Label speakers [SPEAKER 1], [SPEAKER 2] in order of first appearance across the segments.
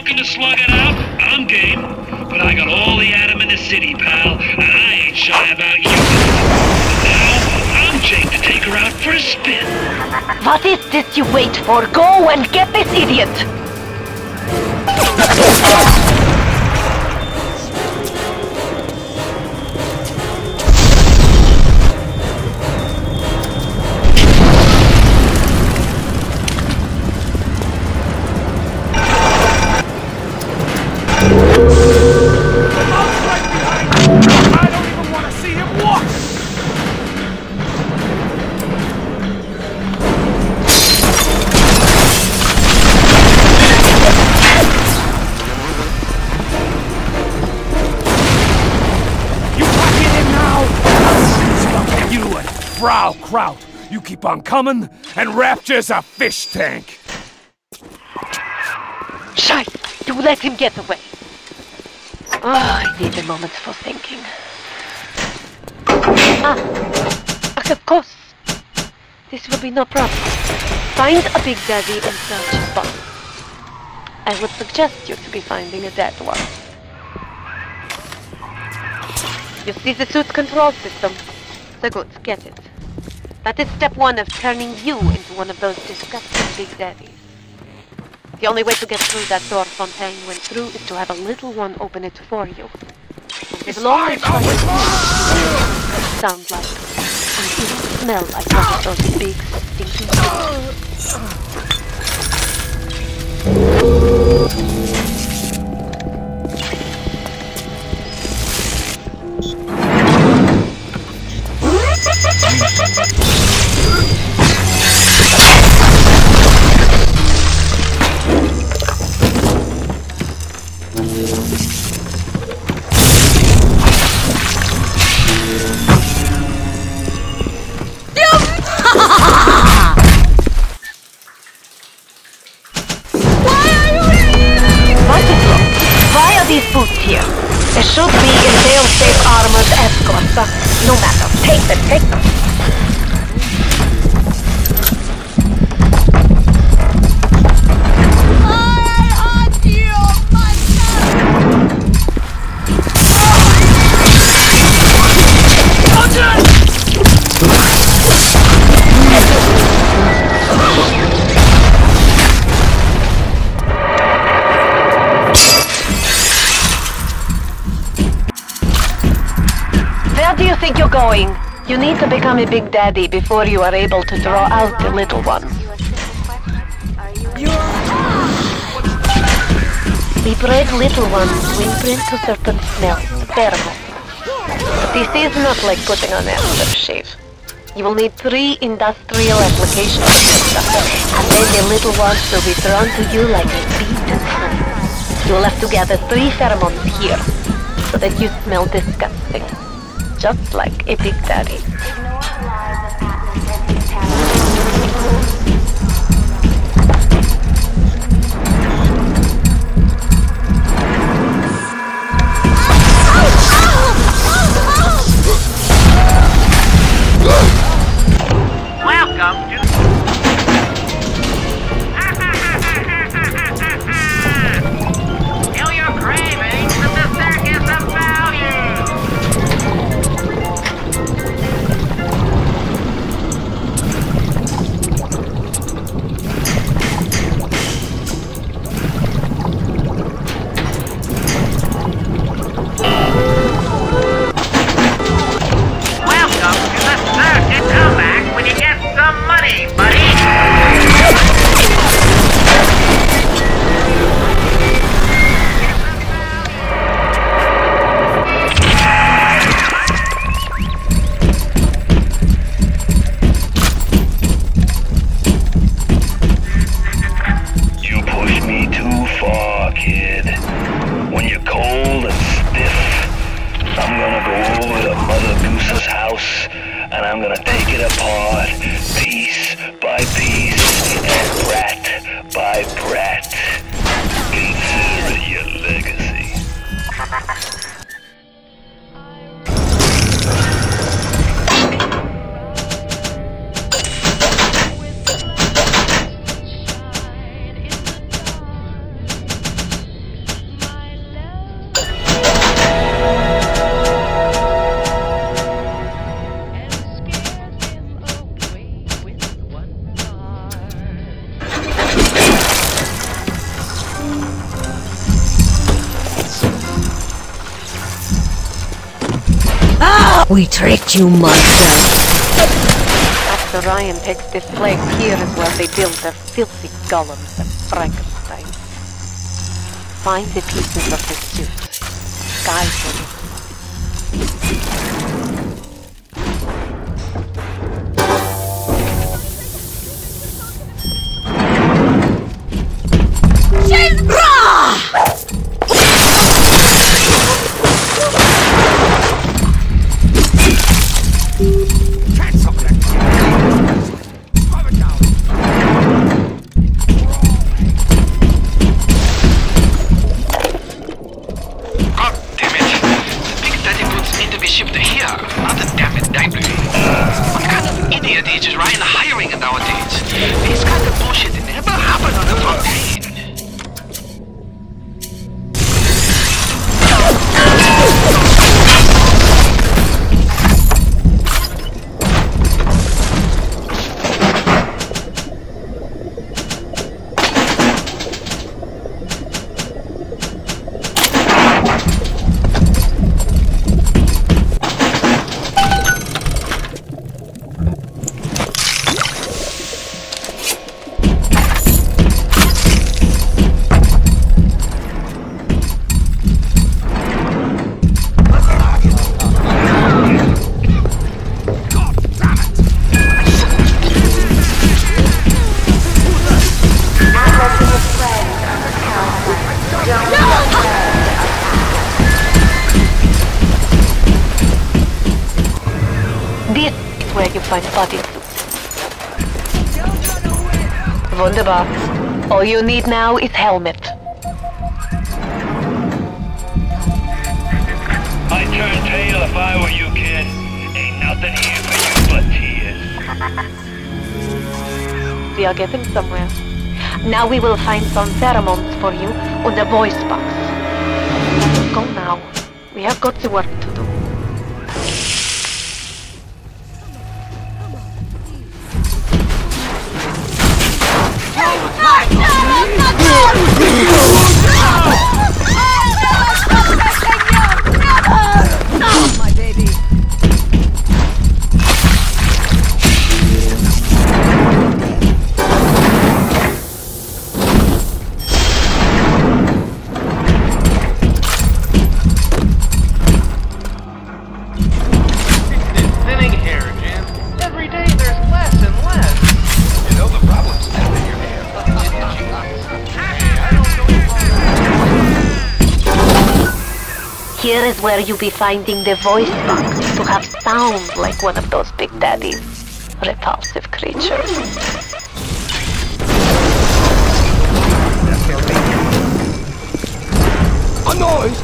[SPEAKER 1] looking to slug it out? I'm game. But I got all the Adam in the city, pal, and I ain't shy about you. Now, I'm Jake to take her out for a spin.
[SPEAKER 2] What is this you wait for? Go and get this idiot!
[SPEAKER 3] Kraut, you keep on coming, and Rapture's a fish tank!
[SPEAKER 2] Shite! You let him get away! Oh, I need a moment for thinking. Of course! This will be no problem. Find a Big Daddy and search his body. I would suggest you to be finding a dead one. You see the suit's control system? So good, get it. That is step one of turning you into one of those disgusting Big Daddies. The only way to get through that door Fontaine went through is to have a little one open it for you. As long as you sound like, and even smell like one of those big, stinky There should be in fail-safe armored escorts, but no matter. Take them, take them. Where do you think you're going? You need to become a Big Daddy before you are able to draw out the little ones. We bred little ones to imprint to certain smells, pheromones. But this is not like putting on aftershave. You will need 3 industrial applications of this stuff, and then the little ones will be drawn to you like a bee to honey. You will have to gather 3 pheromones here, so that you smell disgusting. Just like a Big Daddy.
[SPEAKER 4] Welcome to... Kill your cravings with the circus of value!
[SPEAKER 5] We tricked you, monster.
[SPEAKER 2] After Ryan takes this place, here is where they build their filthy golems and Frankenstein. Find the pieces of the suit. Guide them. Wunderbar. All you need now is helmet.
[SPEAKER 1] I'd turn tail if I were you, kid. Ain't nothing here for you but tears.
[SPEAKER 2] We are getting somewhere. Now we will find some pheromones for you and a voice box. Go now. We have got the work to do. Here is where you'll be finding the voice box to have sound like one of those Big Daddy's repulsive creatures.
[SPEAKER 3] A noise!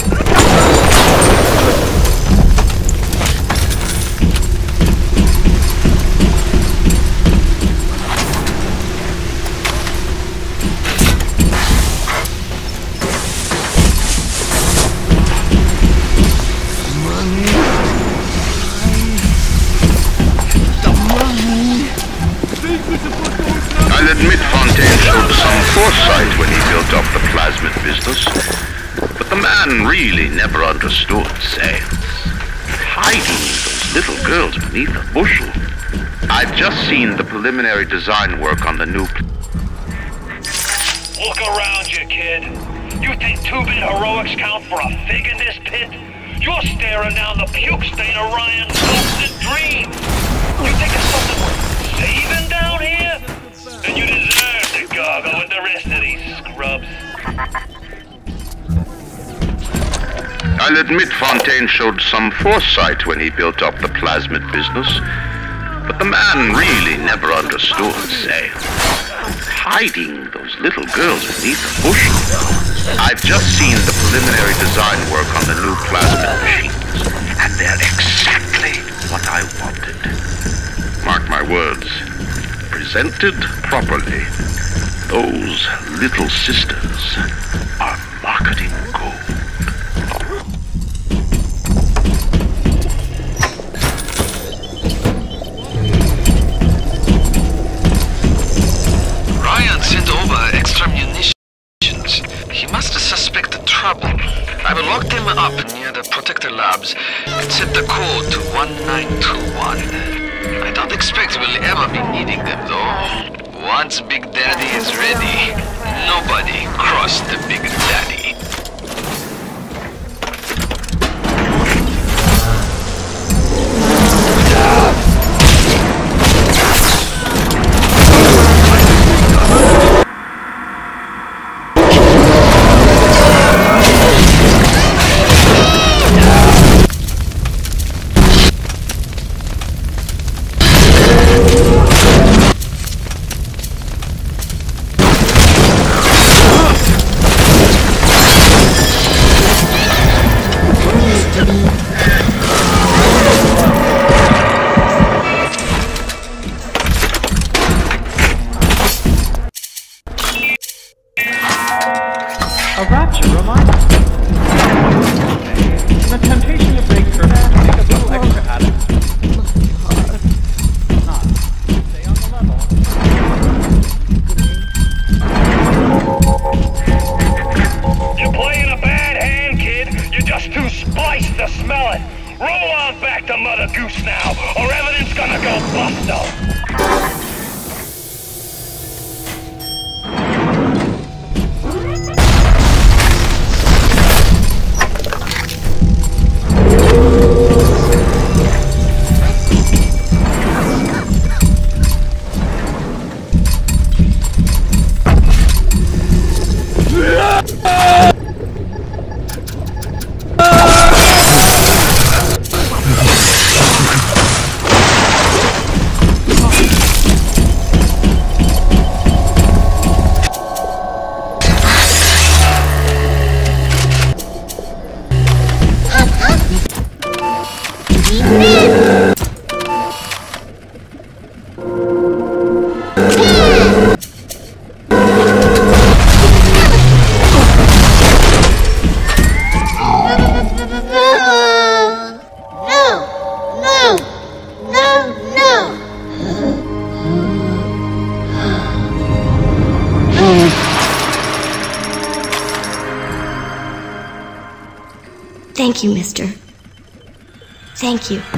[SPEAKER 6] I'll admit Fontaine showed some foresight when he built up the plasmid business, but the man really never understood science. Hiding those little girls beneath a bushel. I've just seen the preliminary design work on the new...
[SPEAKER 1] Look around you, kid. You think 2-bit heroics count for a fig in this pit? You're staring down the puke stain of Ryan's hopes and dreams. You think it's something worth saving down here? Then you deserve to gargle with the rest of these scrubs.
[SPEAKER 6] I'll admit Fontaine showed some foresight when he built up the plasmid business, but the man really never understood science. Hiding those little girls beneath a bushel. I've just seen the preliminary design work on the new plasmid machines, and they're exactly what I wanted. Mark my words. Presented properly, those little sisters are marketing gold.
[SPEAKER 7] Ryan sent over extra munitions. He must have suspected trouble. I will lock them up near the protector labs and set the code to 1921. I don't expect we'll ever be needing them, though. Once Big Daddy is ready, nobody crossed the Big Daddy.
[SPEAKER 8] A rapture reminds us. The temptation to break curfew to make a little extra addict. Stay on the level.
[SPEAKER 1] You're playing a bad hand, kid. You're just too spliced to smell it. Roll on back to Mother Goose now, or everything's gonna go busto.
[SPEAKER 5] Thank you, mister. Thank you.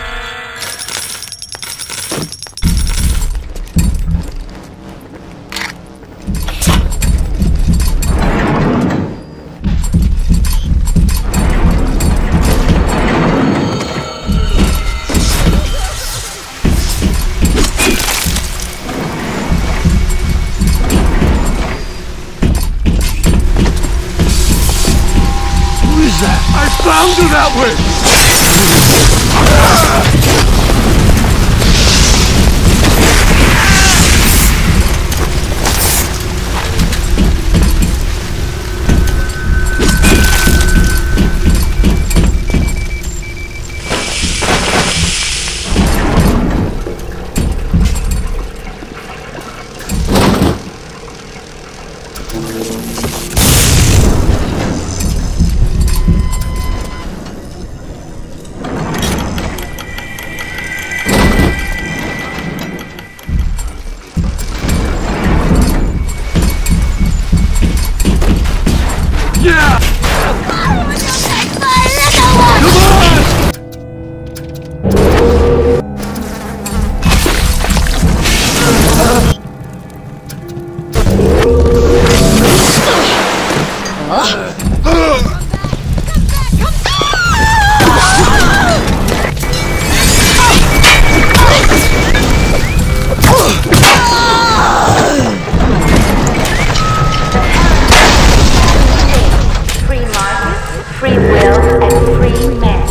[SPEAKER 3] I found you that way! Yeah!
[SPEAKER 2] Free will and free man.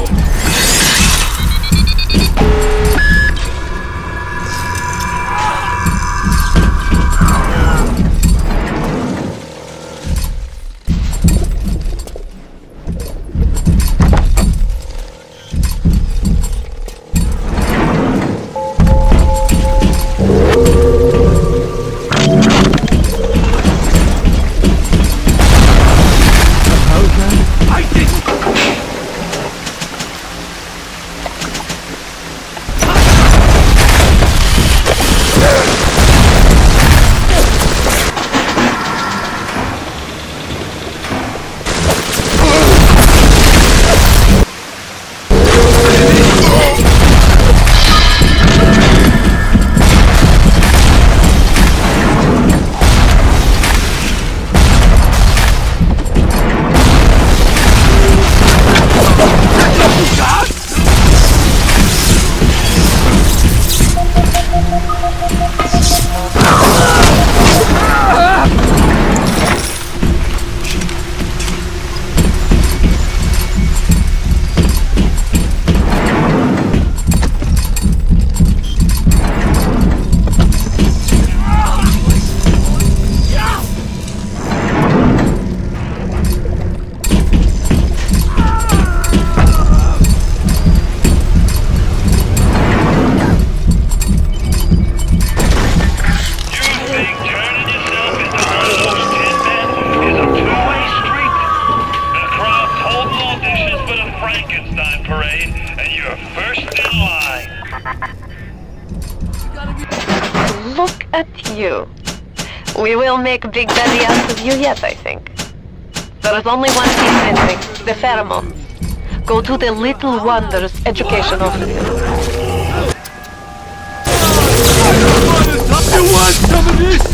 [SPEAKER 2] at you. We will make Big Daddy out of you yet, I think. There is only one thing missing, the pheromones. Go to the Little Wonders educational facility.
[SPEAKER 3] You want some of this?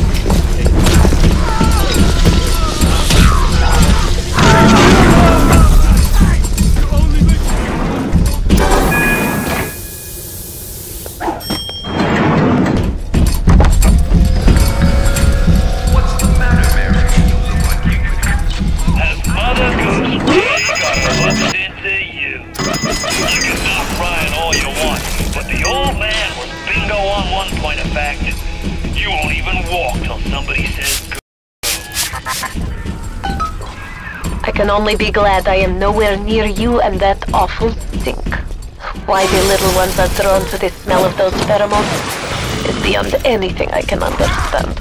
[SPEAKER 2] I can only be glad I am nowhere near you and that awful stink. Why the little ones are drawn to the smell of those pheromones is beyond anything I can understand.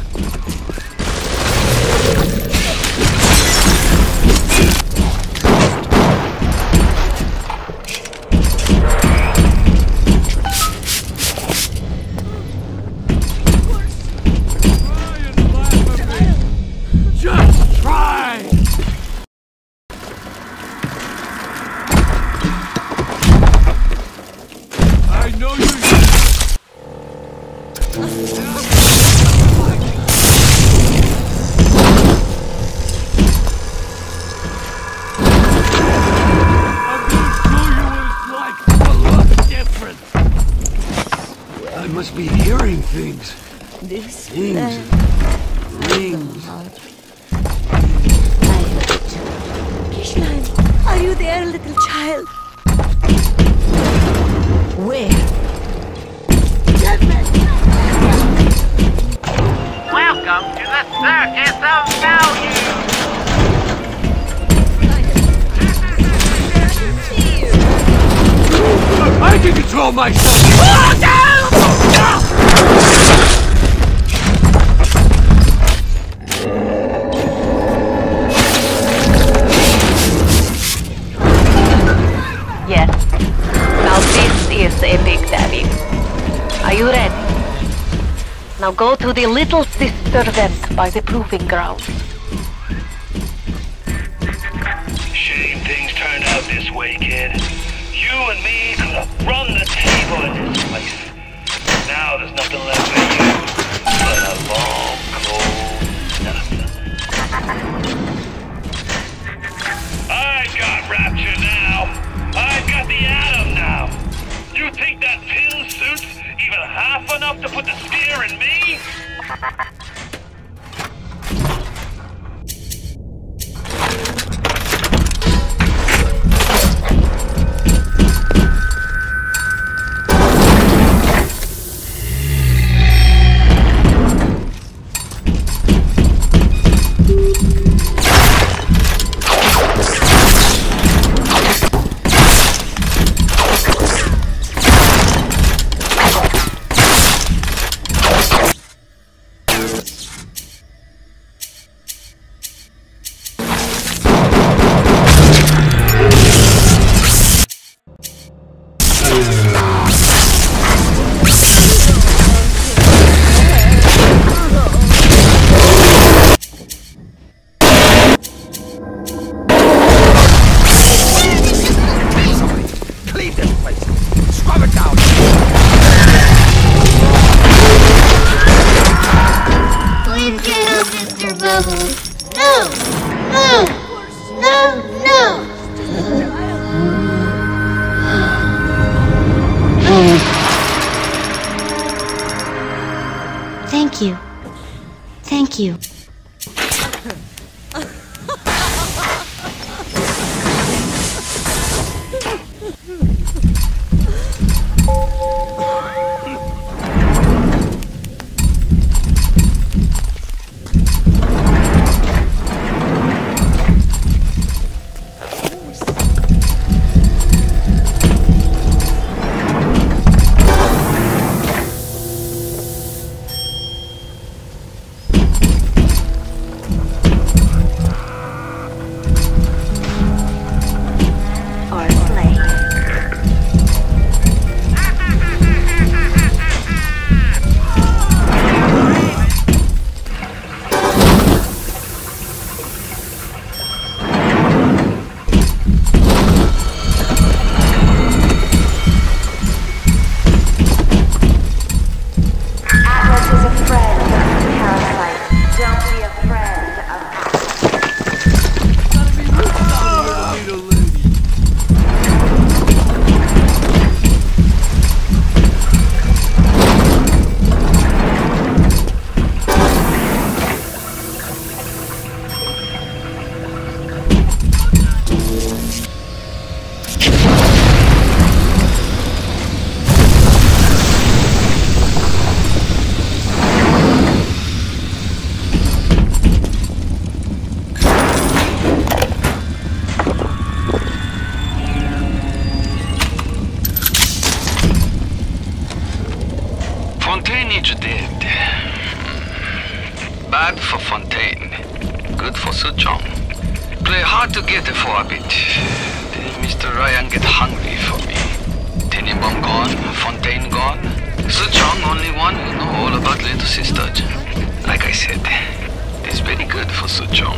[SPEAKER 3] I must be hearing things.
[SPEAKER 9] This
[SPEAKER 3] Things. Rings.
[SPEAKER 9] Kishlan, are you there, little child? Where?
[SPEAKER 4] Welcome to the Circus of Value!
[SPEAKER 3] I can control myself!
[SPEAKER 2] Yes. Now this is a Big Daddy. Are you ready? Now go to the Little Sister vent by the proving grounds.
[SPEAKER 1] Shame things turned out this way, kid. You and me could have run the table in this place. Now there's nothing left for you but a long, cold nothing. I got Rapture now. I got the Atom now. You think that pin suit's even half enough to put the steer in me?
[SPEAKER 5] Thank you. Thank you. Or slay.
[SPEAKER 7] good for Suchong. Play hard to get for a bit. Then Mr. Ryan get hungry for me. Tenenbaum gone, Fontaine gone. Suchong only one who know all about little sister. Like I said, it's very good for Suchong.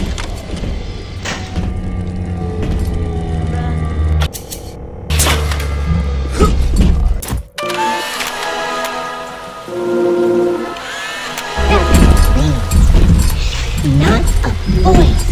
[SPEAKER 5] Not a voice.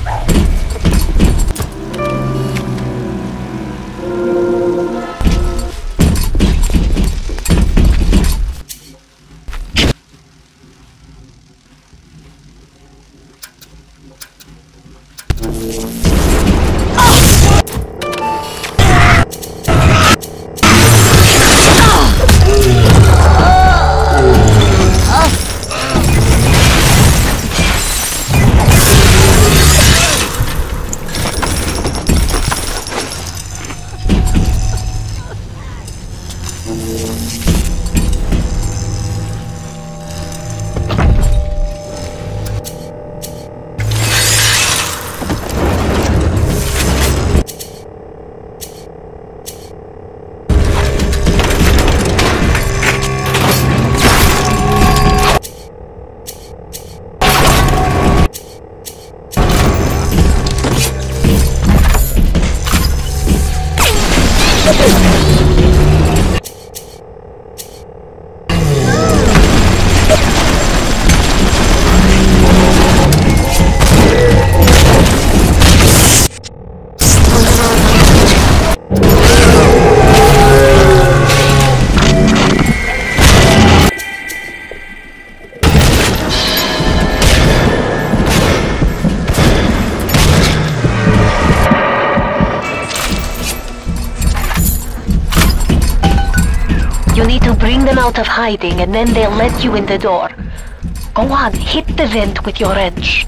[SPEAKER 2] Out of hiding and then they'll let you in the door. Go on, hit the vent with your wrench.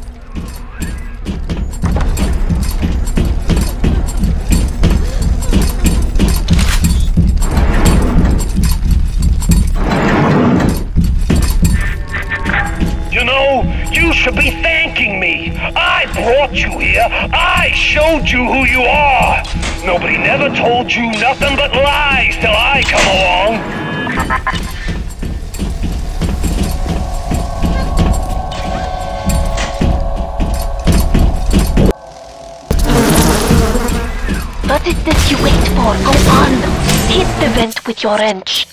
[SPEAKER 1] You know, you should be thanking me. I brought you here. I showed you who you are. Nobody never told you nothing but lies till I come along.
[SPEAKER 2] What is this you wait for? Go on! Hit the vent with your wrench.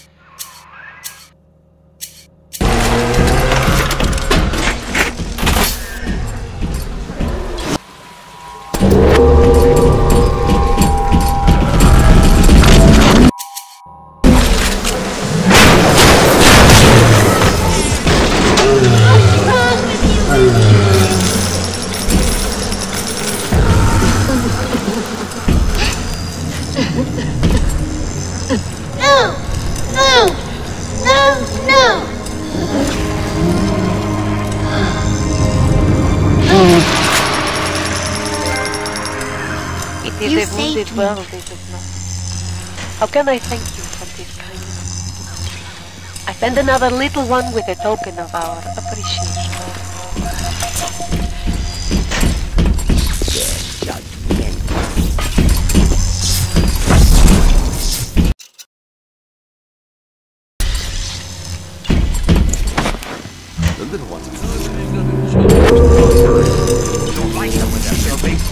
[SPEAKER 2] It is a wounded world, is it not? How can I thank you for this kindness? I send another little one with a token of our appreciation.
[SPEAKER 3] The little ones are don't like them when they're so big.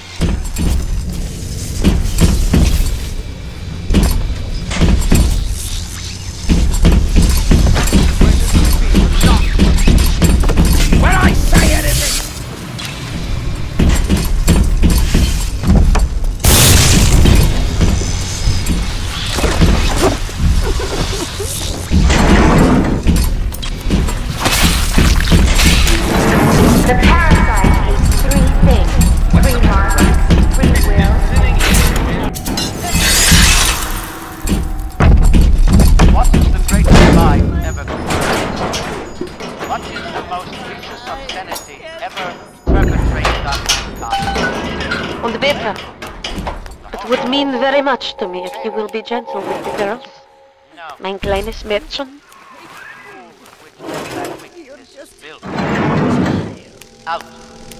[SPEAKER 2] It would mean very much to me if you will be gentle with the girls. Mein kleines Mädchen.
[SPEAKER 4] Out.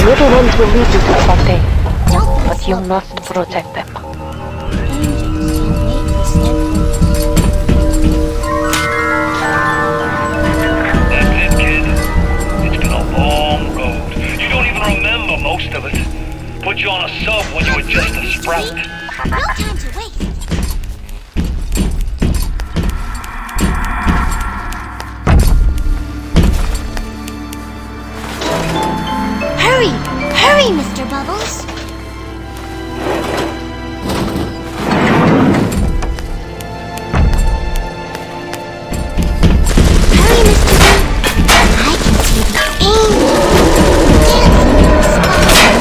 [SPEAKER 2] little ones will lead you to Fontaine, but you must protect them.
[SPEAKER 1] That's it, kid. It's been a long road. You don't even remember most of it. Put you on a sub when you were just a sprout.
[SPEAKER 5] No time to waste. Hurry! Hurry, Mr. Bubbles! Hurry, Mr. B! I can see the angel dancing in the sky.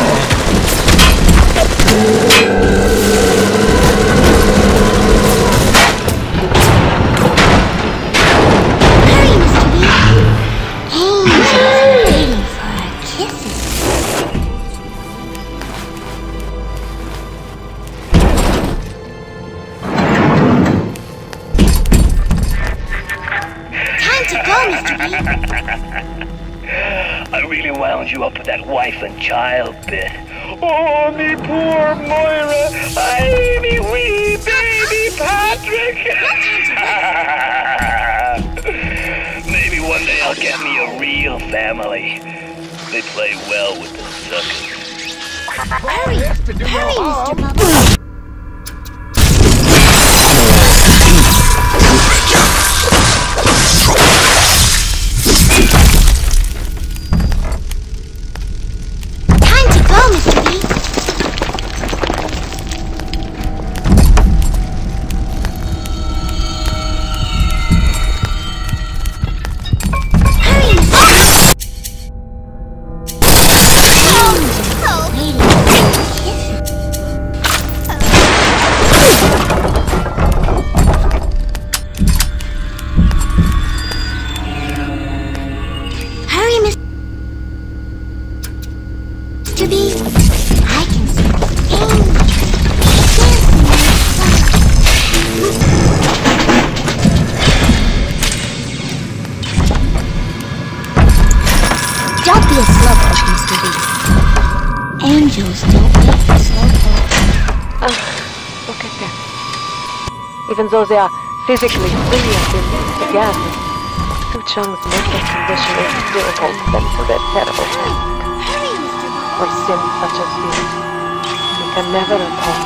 [SPEAKER 5] Hurry, Mr. B! Angels are waiting for our kisses. Time to go, Mr. B!
[SPEAKER 1] I really wound you up with that wife and child bit. Oh, me poor Moira. Ay, me wee baby Patrick. Maybe one day I'll get me a real family. They play well with the suckers.
[SPEAKER 5] Hurry! Hurry, Mr. Bubbles! Time to go, Mr. B! Hurry, Mr. B! Waiting for kisses. Hurry, Mr. B! I can see angels dancing in the sun. Don't be a slowpoke, Mr. B. Angels don't wait for slowpokes.
[SPEAKER 2] Look at them. Even though they are physically free and released again, Suchong's mental condition still holds them to their terrible task.
[SPEAKER 5] Hurry, Mr.
[SPEAKER 2] For
[SPEAKER 5] Bubbles!
[SPEAKER 2] sins such as these, we can never atone.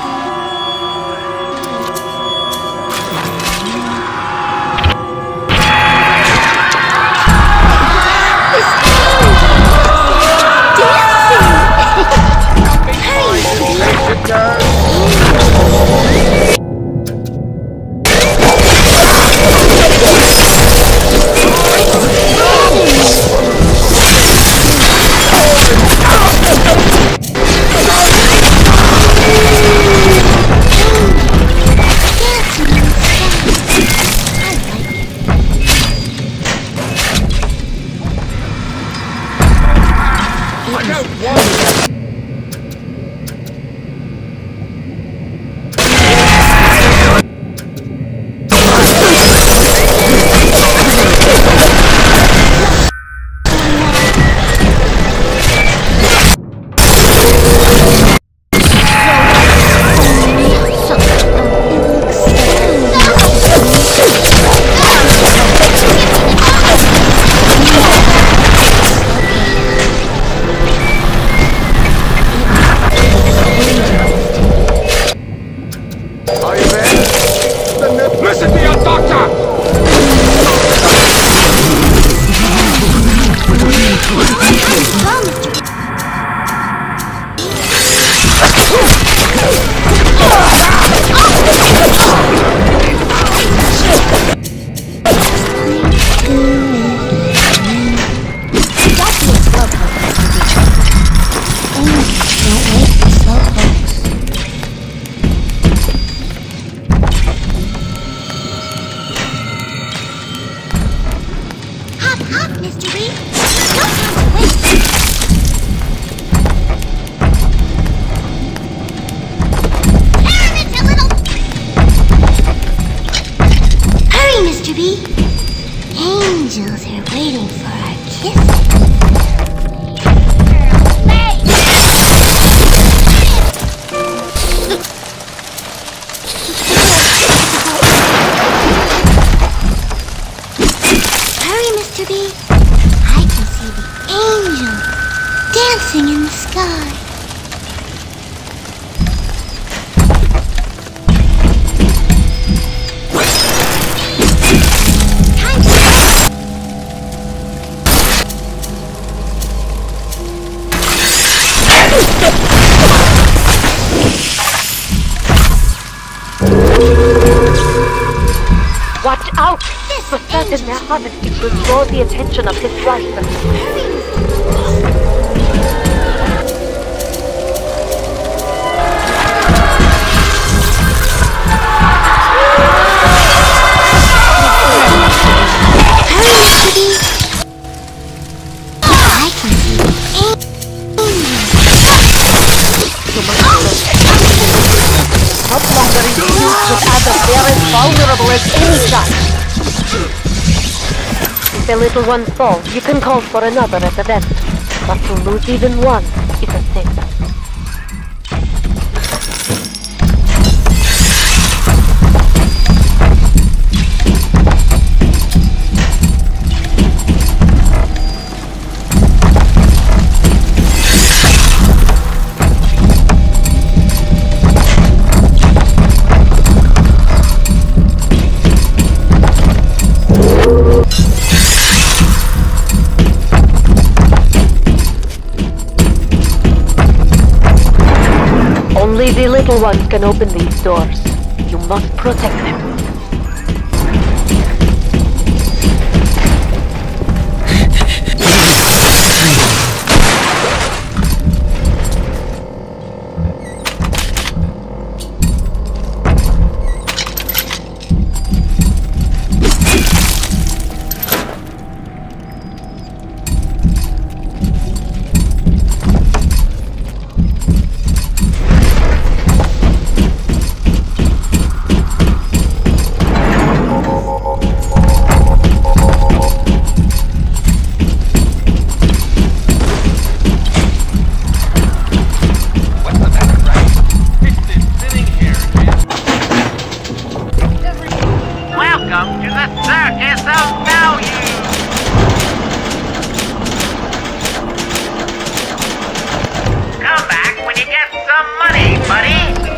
[SPEAKER 5] Angels are waiting for our kisses. Hey! Mr. B? I can see the angels dancing in the sky.
[SPEAKER 2] Watch out! For certain their harvesting will draw the attention of his rifle. Not longer infused with other very vulnerable as any child. If the little ones fall, you can call for another at the vent. But to lose even one is a sin. Only the little ones can open these doors. You must protect them.
[SPEAKER 4] Welcome to the Circus of Value! Come back when you get some money, buddy!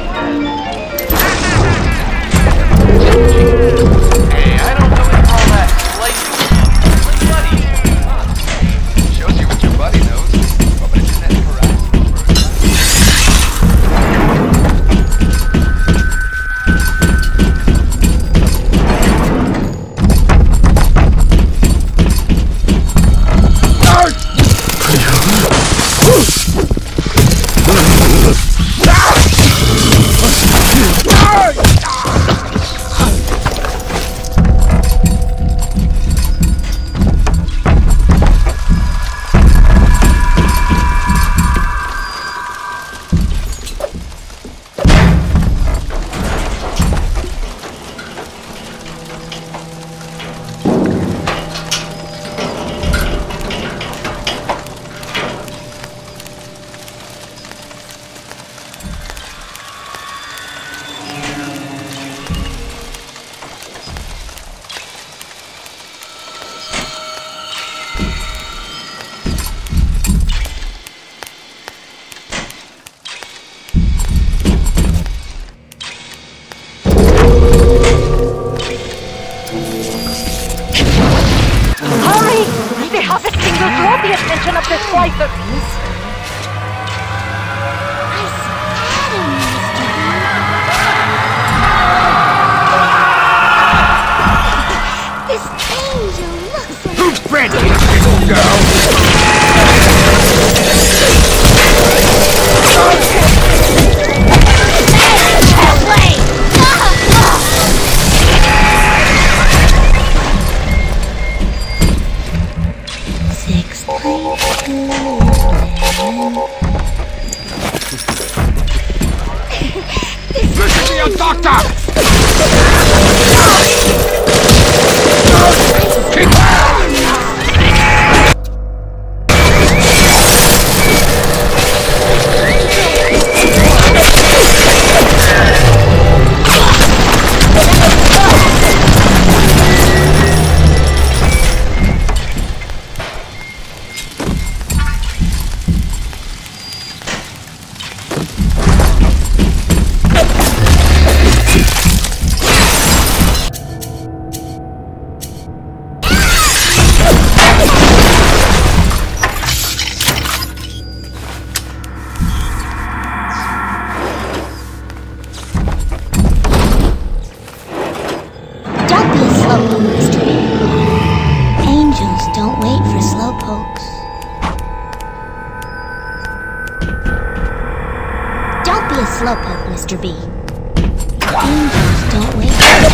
[SPEAKER 8] Hey, I don't really call that slicing. Buddy! Shows you what your buddy knows. But it's that
[SPEAKER 2] the attention of the slicer.
[SPEAKER 5] This angel looks like...
[SPEAKER 3] Who's Freddy, little girl? Listen to your doctor! Keep
[SPEAKER 5] Mr. B. Angels don't wait.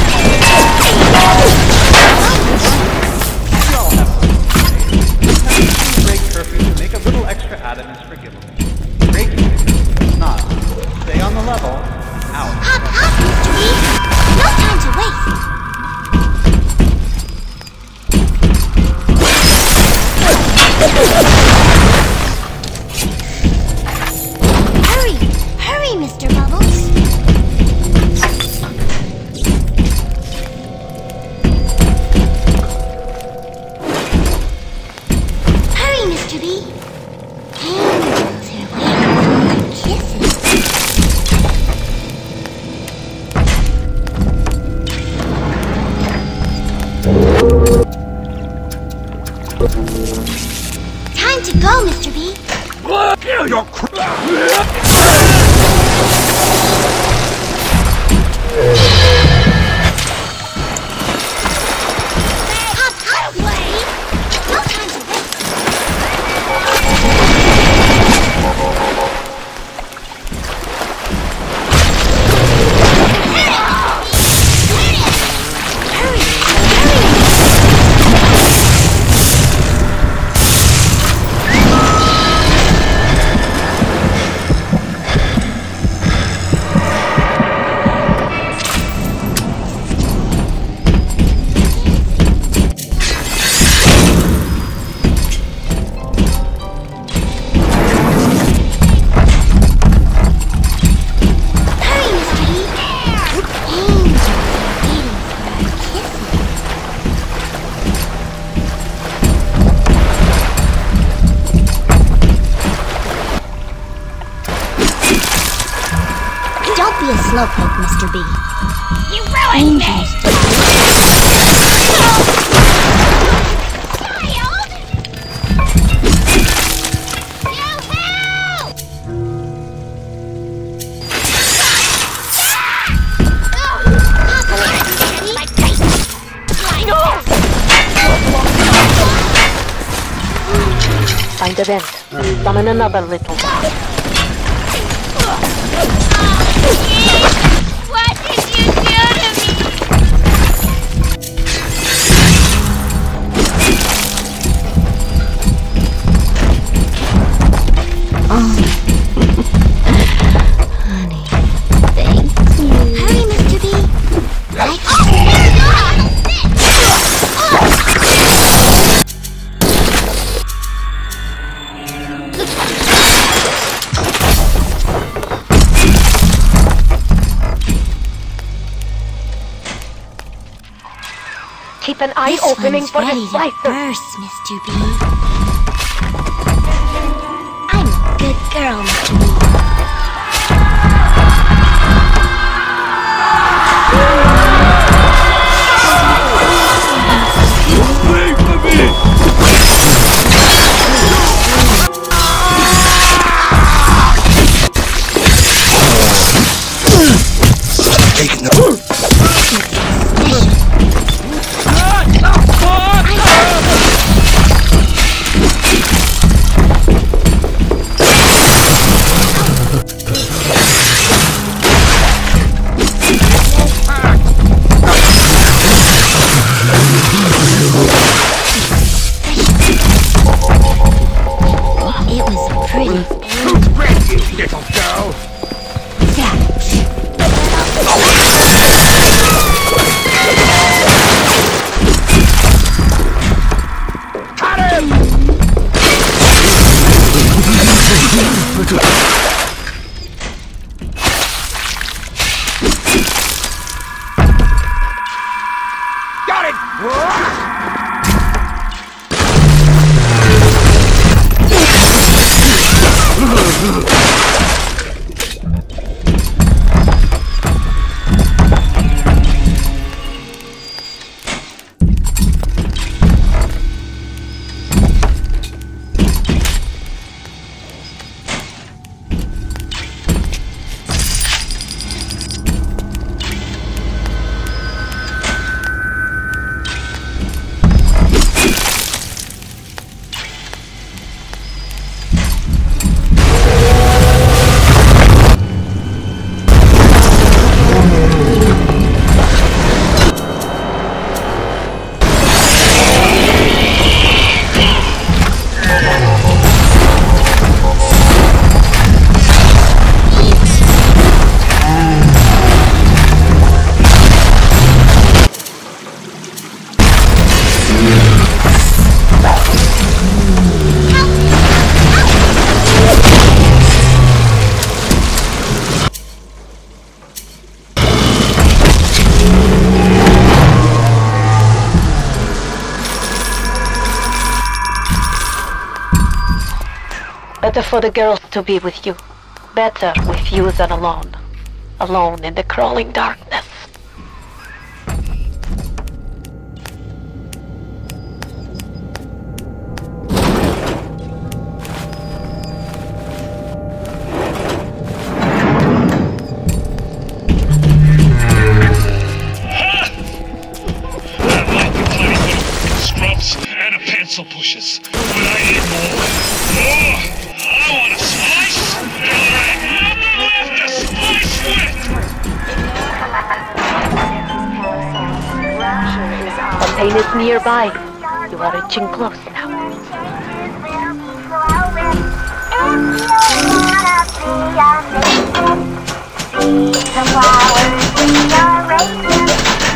[SPEAKER 8] We all have to break curfew to make a little extra Adam is forgivable. Breaking it is not. Stay on the level. Out.
[SPEAKER 5] Hop, hop, Mr. B. No time to waste. Hurry! Hurry, Mr. Bubbles! Hurry, Mr. B! Angels are waiting for your kisses. Time to go, Mr. B!
[SPEAKER 3] Kill your
[SPEAKER 5] Hop, hop, Wade! No time to waste. Hurry! Hurry, Mr. B! Angels are waiting for our kisses. Don't be a slowpoke, Mr. B. You ruined me!
[SPEAKER 2] Find a vent. Summon another little one.
[SPEAKER 5] What did you do to me? Honey, thank you. Hurry, Mr. B. I
[SPEAKER 2] Keep an eye opening for
[SPEAKER 5] ready
[SPEAKER 2] the
[SPEAKER 5] to
[SPEAKER 2] slicer.
[SPEAKER 5] burst, Mr. B. I'm a good girl, Mr. B. It was pretty.
[SPEAKER 3] Who's breath, you little girl? Cut him! Got it!
[SPEAKER 2] Better for the girls to be with you. Better with you than alone. Alone in the crawling darkness.
[SPEAKER 1] And a pencil pushes. But I need more. Oh, I want a slice, and there ain't nothing left to slice with!
[SPEAKER 2] Fontaine is nearby. You are reaching close now.
[SPEAKER 5] The flowers we are raising.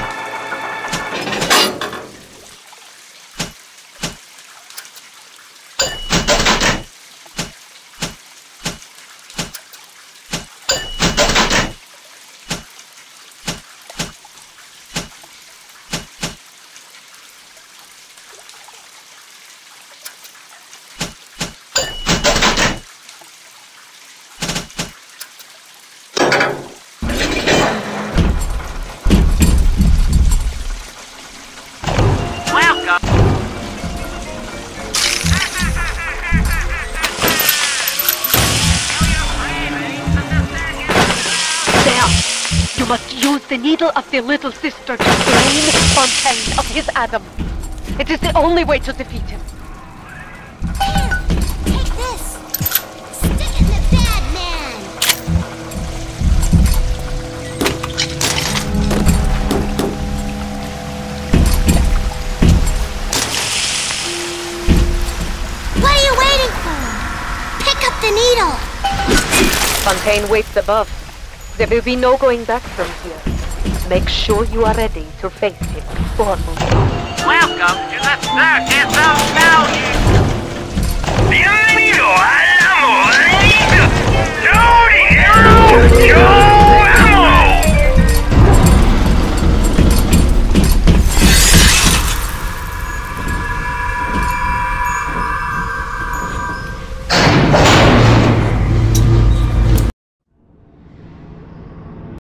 [SPEAKER 2] You must use the needle of the little sister to drain Fontaine of his Adam. It is the only way to defeat him.
[SPEAKER 5] Here, take this. Stick it in the bad man. What are you waiting for? Pick up the needle.
[SPEAKER 2] Fontaine waits above. There will be no going back from here. Make sure you are ready to face him before moving.
[SPEAKER 4] Welcome to the Circus of Value!
[SPEAKER 1] Bienvenido a